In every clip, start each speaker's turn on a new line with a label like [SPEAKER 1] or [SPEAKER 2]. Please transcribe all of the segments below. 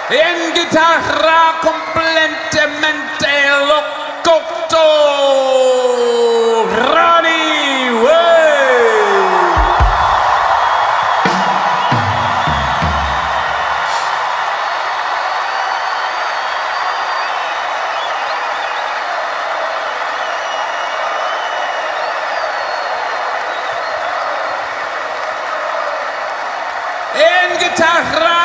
[SPEAKER 1] En guitarra completamente locoto, Ronnie Way. En guitarra,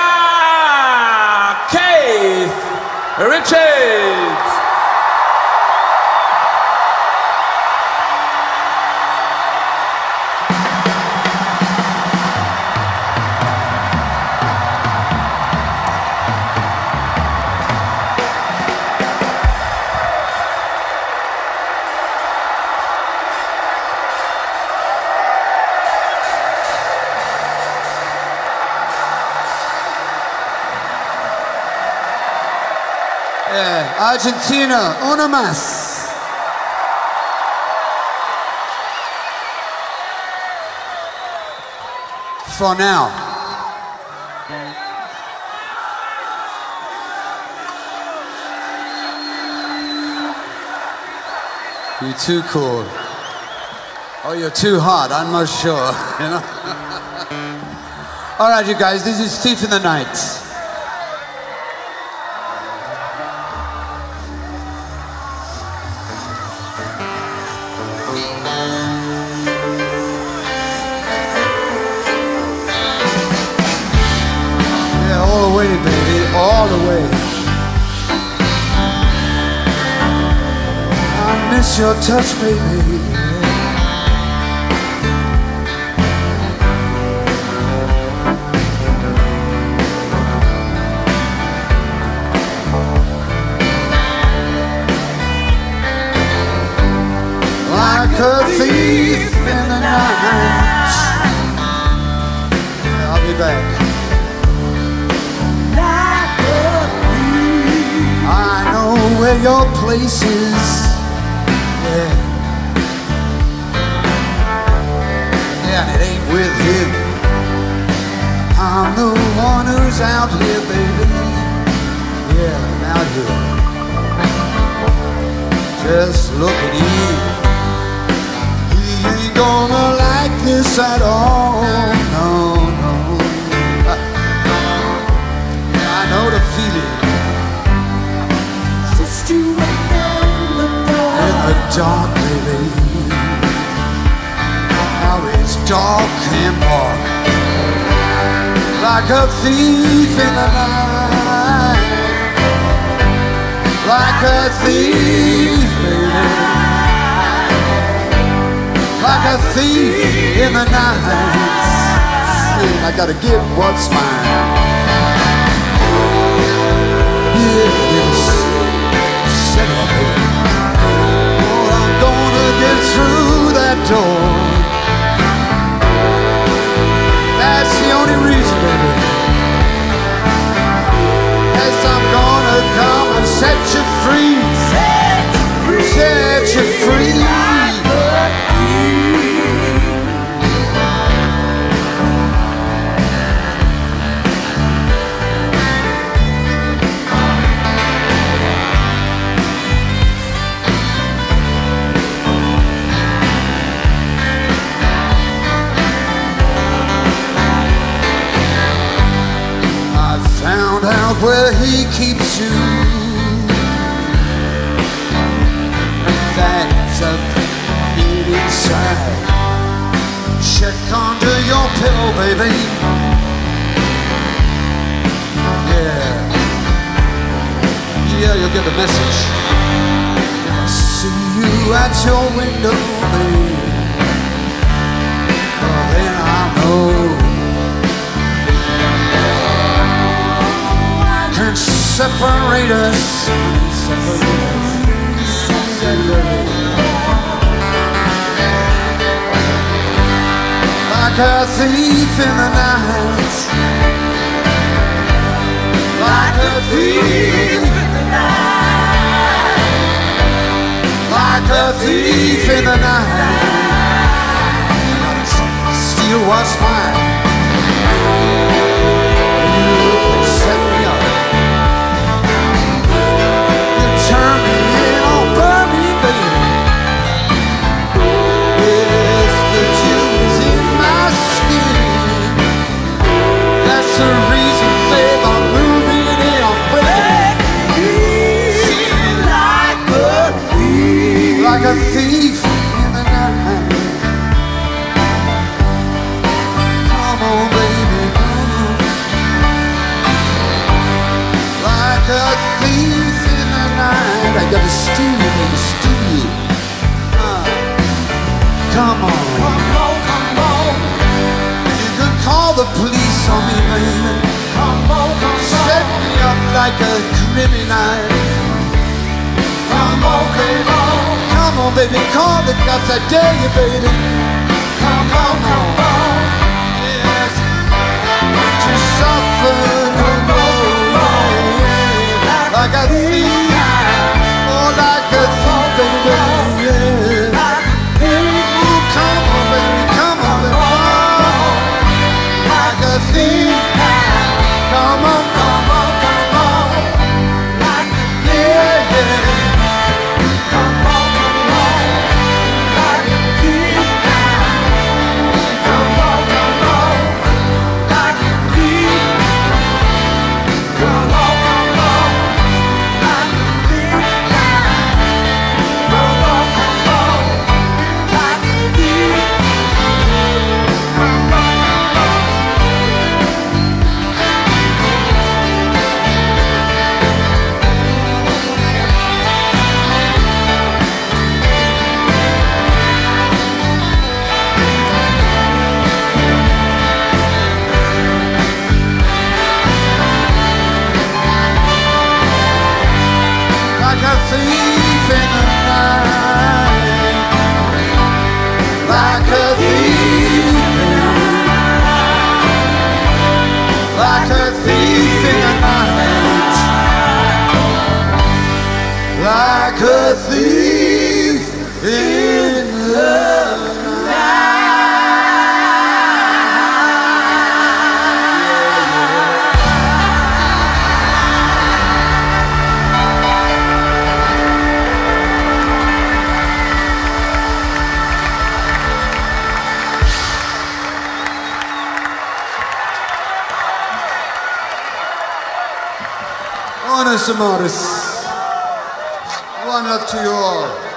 [SPEAKER 1] Richards.
[SPEAKER 2] Argentina, una más. For now. You're too cool. Oh, you're too hot, I'm not sure, you know? All right, you guys, this is Thief in the Night. All the way. I miss your touch, baby. Like a thief in the night. Yeah, I'll be back. Where your place is, yeah. And it ain't with him. I'm the one who's out here, baby. Yeah, I'm out here. Just look at him. He ain't gonna like this at all. No, no. I know the feeling. In the dark, baby. How it's dark and dark, like a thief in the night, like a thief, baby, like a thief in the night. I gotta get what's mine. Yes. Oh, I'm gonna get through that door. That's the only reason, baby. Yes, I'm gonna come and set you free. Set you free. Where he keeps you, that's a bit inside. Check under your pillow, baby. Yeah, yeah, you'll get the message. I see you at your window, baby. Well, then I know. Separate us. Like a thief in the night. Like a thief in the night. Like a thief in the night. Steal what's mine. You set me up. steal, baby, steal. Come on.
[SPEAKER 3] Come on, come on.
[SPEAKER 2] You can call the police on me, baby.
[SPEAKER 3] Come on, come on.
[SPEAKER 2] Set me up like a criminal.
[SPEAKER 3] Come on, come on.
[SPEAKER 2] Come on, baby, call the cops, I dare you, baby.
[SPEAKER 3] Come on, come on.
[SPEAKER 2] Yes, to suffer no more. Like a thief, oh, like a thief, baby. Yeah. Ooh, come on, baby, come on, baby. Like a thief. Come on, come on, come on. Yeah, yeah.
[SPEAKER 3] Come on, come on. Like a thief. Come on, come on. Like a thief. Come on, come on. Like a thief. Come on, come on. Like a thief. Come on, come on.
[SPEAKER 2] Like a thief in the night. Like a thief in the night. Like a thief in the night. Like a thief in the night. Honest Amoris. One up to you all.